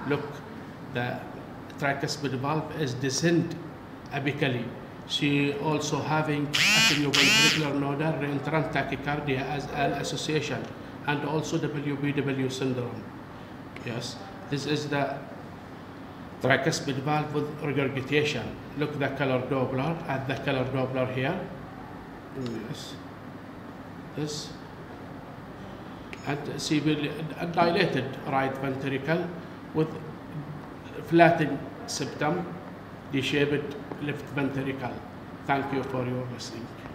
Look, the tricuspid valve is descend apically. She also having atrial nodal reentrant tachycardia as an association, and also WBW syndrome. Yes, this is the tricuspid valve with regurgitation. Look, the color Doppler, at the color Doppler here. Yes, this, and see a dilated right ventricle with flattened septum, D-shaped left ventricle. Thank you for your listening.